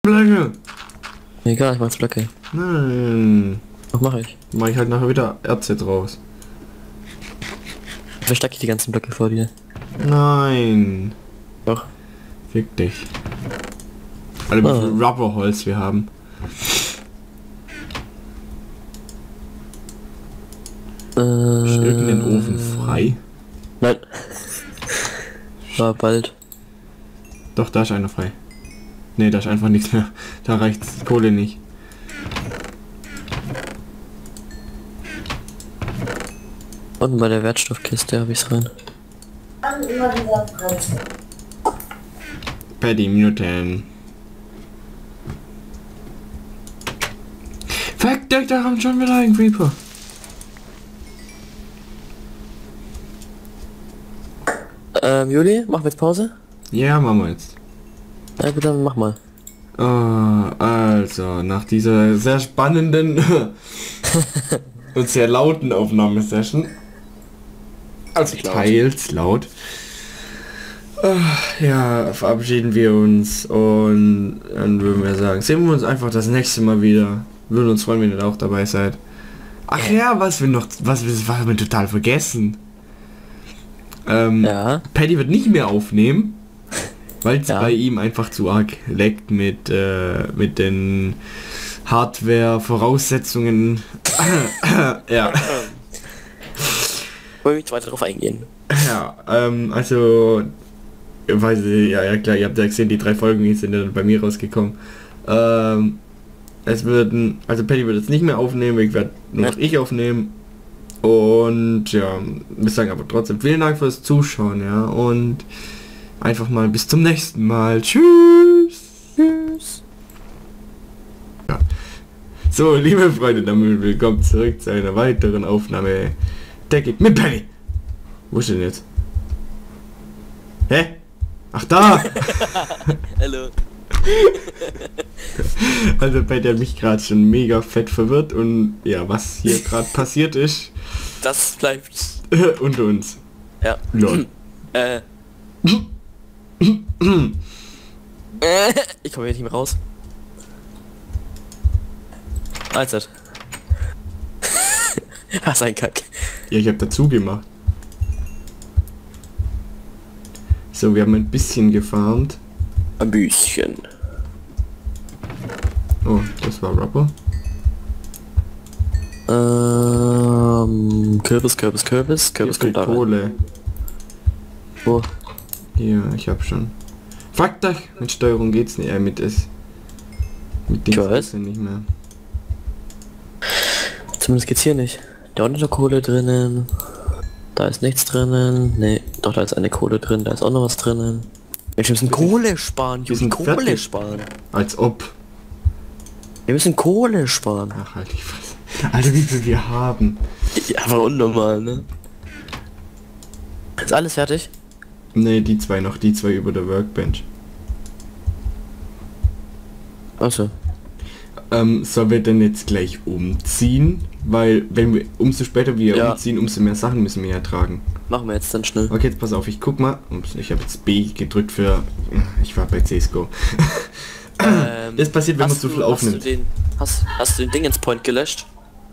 Blöcke. Egal, ich mach's Blöcke. Nein. Was mache ich? Mach ich halt nachher wieder Erze draus. Verstecke ich die ganzen Blöcke vor dir. Nein. Doch. Fick dich. Alter, wie viel Rubberholz wir haben. Ist irgendein Ofen frei? Nein. War bald. Doch, da ist einer frei. Ne, da ist einfach nichts mehr. Da reicht Kohle nicht. Unten bei der Wertstoffkiste habe ich's rein. Paddy Mutant. Fuck, da kommt schon wieder ein Creeper. Juli, machen wir jetzt Pause? Ja, machen wir jetzt. Ja gut, dann mach mal. Also, nach dieser sehr spannenden und sehr lauten Aufnahmesession, also teils laut, ja, verabschieden wir uns und dann würden wir sagen, sehen wir uns einfach das nächste Mal wieder. Würden uns freuen, wenn ihr auch dabei seid. Ach ja, was wir total vergessen. Ja. Paddy wird nicht mehr aufnehmen, weil es bei ihm einfach zu arg leckt mit den Hardware-Voraussetzungen. Ja. Wollen wir nicht weiter drauf eingehen? Ja, also, weiß ich, ja klar, ihr habt ja gesehen, die 3 Folgen die sind dann bei mir rausgekommen. Es würden, also Paddy wird jetzt nicht mehr aufnehmen, ich werde nur noch ich aufnehmen. Und ja, wir sagen aber trotzdem vielen Dank fürs Zuschauen, ja, und einfach mal bis zum nächsten Mal. Tschüss. Tschüss. Ja. So, liebe Freunde, damit willkommen zurück zu einer weiteren Aufnahme der Gig mit Paddy. Wo ist denn jetzt? Hä? Ach da! Hallo. Also Paddy hat mich gerade schon mega fett verwirrt und ja, was hier gerade passiert ist. Das bleibt unter uns. Ja. Lol. Ich komme hier nicht mehr raus. Allzeit. Hast ein Kack. Ja, ich habe dazu gemacht. So, wir haben ein bisschen gefarmt. Ein bisschen. Oh, das war Rubber. Kürbis kommt da rein. Kohle. Wo? Ja, ich hab schon. Fuck doch, mit Steuerung geht's nicht, mit es. Mit Dings geht's ja nicht mehr. Zumindest geht's hier nicht. Da unten ist noch Kohle drinnen. Da ist nichts drinnen. Nee, doch, da ist eine Kohle drin, da ist auch noch was drinnen. Wir müssen Kohle sparen, wir müssen Kohle fertig. sparen. Als ob. Wir müssen Kohle sparen. Ach, halt die Fresse. Alter, wie viel wir haben. Ja, aber unnormal, ne? Ist alles fertig? Ne, die zwei noch, die zwei über der Workbench. Achso. Sollen wir denn jetzt gleich umziehen? Weil, wenn wir, umso später wir umziehen, umso mehr Sachen müssen wir ja tragen. Machen wir jetzt dann schnell. Okay, jetzt pass auf, ich guck mal. Ups, ich habe jetzt B gedrückt für... Ich war bei CSGO. Das passiert, wenn man zu viel aufnimmt. Hast du den Dingens Point gelöscht?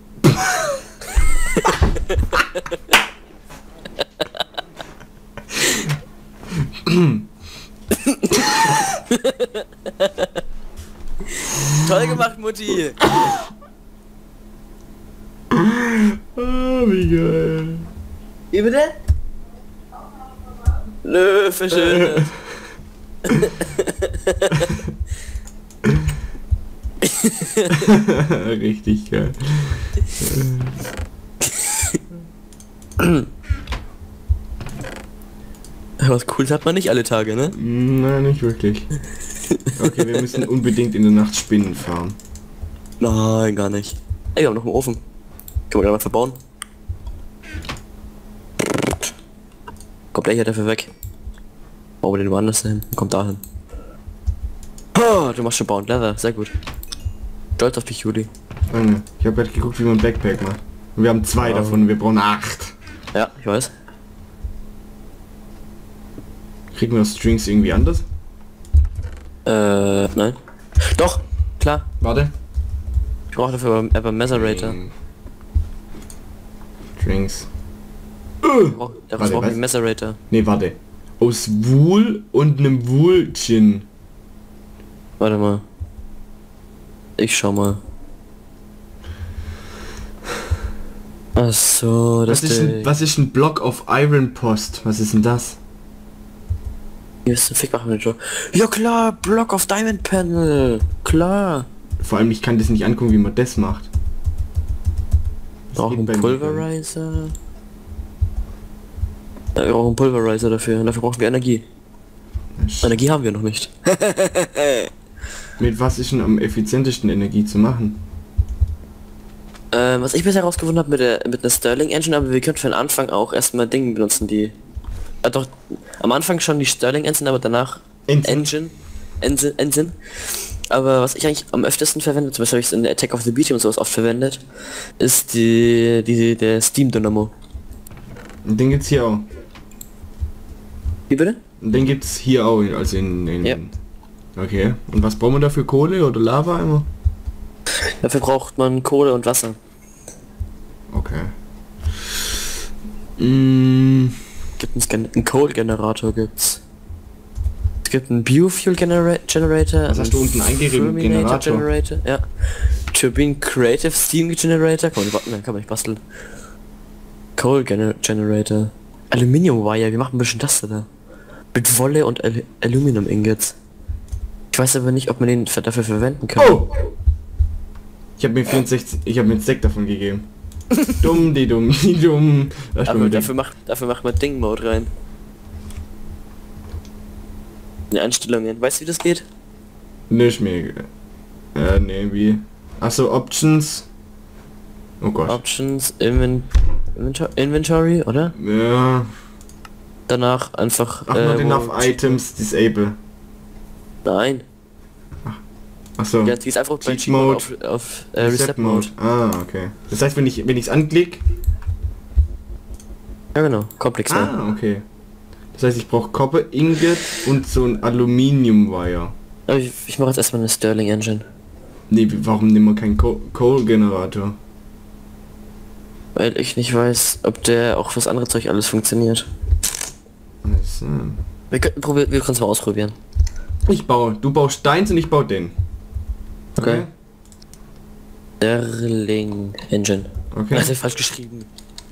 Toll gemacht, Mutti! Wie geil. Wie bitte? Nö, verschönert. Richtig geil. Was Cooles hat man nicht alle Tage, ne? Nein, nicht wirklich. Okay, wir müssen unbedingt in der Nacht Spinnen farmen. Nein, gar nicht. Ey, wir haben noch einen Ofen. Können wir da mal verbauen? Kommt gleich dafür weg. Bauen wir den woanders hin. Kommt dahin. Oh, du machst schon Bound Leather, sehr gut. Stolz auf dich, Juli. Ich habe gerade geguckt, wie man Backpack macht. Und wir haben 2 davon, wir brauchen 8. Ja, ich weiß. Kriegen wir Strings irgendwie anders? Nein. Doch, klar. Warte. Ich brauche dafür aber Macerator. Drinks. Daraus brauche ich was? Macerator. Nee, warte. Aus Wool und einem Wool-Gin. Warte mal. Ich schau mal. Ach so, Was ist ein Block of Iron Post? Was ist denn das? Hier ist ein Fickmach-Manager. Ja klar, Block of Diamond Panel. Klar. Vor allem, ich kann das nicht angucken, wie man das macht. Brauchen geht bei einen mir Pulverizer. Ja, wir brauchen einen Pulverizer dafür. Und dafür brauchen wir Energie. Energie haben wir noch nicht. Mit was ist denn am effizientesten Energie zu machen? Was ich bisher herausgefunden habe mit einer Sterling Engine, aber wir können für den Anfang auch erstmal Dinge benutzen, die... doch, am Anfang schon die Sterling Engine, aber danach Engine. Aber was ich eigentlich am öftesten verwende, zum Beispiel habe ich es in der Attack of the Beat und sowas oft verwendet, ist der Steam Dynamo. Und den gibt's hier auch. Wie bitte? Und den gibt's hier auch, also in Ja. Okay. Und was brauchen wir dafür? Kohle oder Lava immer? Dafür braucht man Kohle und Wasser. Okay. Gibt einen Coal-Generator gibt's. Es gibt einen Biofuel-Generator. Was hast du unten eingegeben? Generator? Ja. Turbine Creative Steam Generator. Kann man nicht basteln. Coal Generator. Aluminium Wire. Wie macht man ein bisschen das da? Mit Wolle und Aluminium Ingots. Ich weiß aber nicht, ob man den dafür verwenden kann. Oh! Ich habe mir einen Stack davon gegeben. Dumm. Aber dafür macht man Ding Mode rein. In die Einstellungen. Weißt du, wie das geht? Nicht mehr. Nee, wie? Achso, Options. Oh Gott. Options, Inventory, oder? Ja. Danach einfach... Not enough items disable. Nein. Achso. Ja, die ist einfach bei Cheat Cheat Mode Mode. auf Reset Mode. Ah, okay. Das heißt, wenn ich's anklick... Ja genau, Komplex. Ah, okay. Das heißt, ich brauche Copper Ingot und so ein Aluminium Wire. Aber ich mache jetzt erstmal eine Sterling Engine. Nee, warum nehmen wir keinen Coal Generator? Weil ich nicht weiß, ob der auch fürs andere Zeug alles funktioniert. Also. Wir können es mal ausprobieren. Du baust deins und ich baue den. Okay. Sterling Engine. Okay. Das ist falsch geschrieben.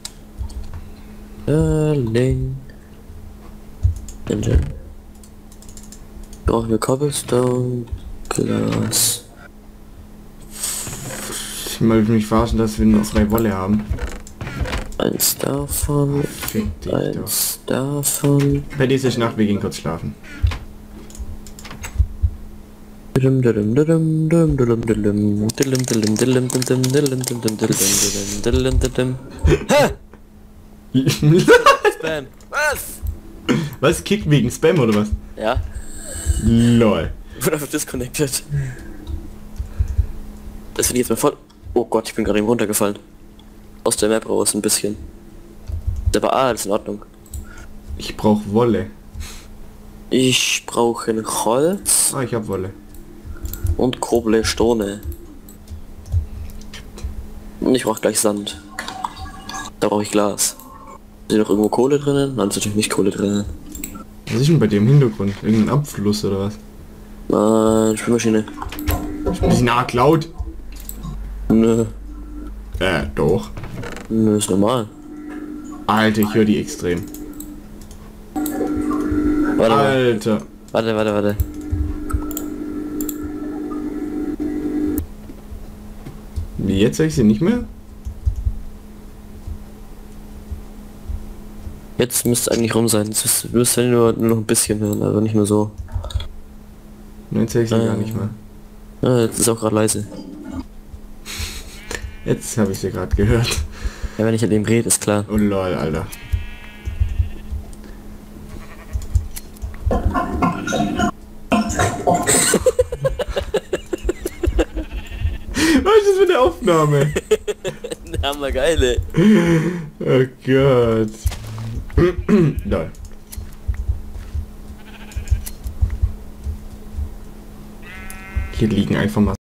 Sterling Engine. Brauchen wir Cobblestone, Glas. Ich will mich verarschen, dass wir nur 2 Wolle haben. Eins davon. Fick dich Eins davon. Bei dieser Nacht, wir gehen kurz schlafen. Spam. Was? Was? Kick wegen Spam oder was? Ja. LOL. Wurde einfach disconnected. Das finde ich jetzt mal voll... Oh Gott, ich bin gerade eben runtergefallen. Aus der Map raus ein bisschen. Aber alles in Ordnung. Ich brauche Wolle. Ich brauche ein Holz Ah, ich habe Wolle. und Cobblestone. Und ich brauche gleich Sand. Da brauche ich Glas. Ist hier noch irgendwo Kohle drinnen? Nein, ist natürlich nicht Kohle drinnen. Was ist denn bei dir im Hintergrund? Irgendein Abfluss oder was? Nein, Spülmaschine. Ist ein bisschen arg laut. Nö. Doch. Nö, ist normal. Alter, ich höre die extrem. Warte mal. Alter. Warte. Wie, jetzt höre ich sie nicht mehr? Jetzt müsste es eigentlich rum sein. Jetzt müsst ihr nur noch ein bisschen hören, aber nicht nur so. Jetzt höre ich sie gar nicht mehr. Ja, jetzt ist auch gerade leise. Jetzt habe ich sie gerade gehört. Ja, wenn ich halt eben rede, ist klar. Oh lol, Alter. Was ist das für eine Aufnahme? Hammer geile. Oh Gott. Lol. Hier liegen einfach mal